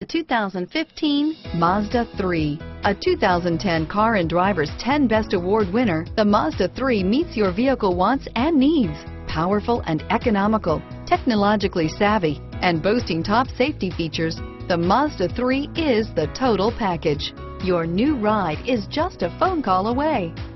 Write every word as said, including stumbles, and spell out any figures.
The two thousand fifteen Mazda three. A two thousand ten Car and Driver's ten Best Award winner, the Mazda three meets your vehicle wants and needs. Powerful and economical, technologically savvy, and boasting top safety features, the Mazda three is the total package. Your new ride is just a phone call away.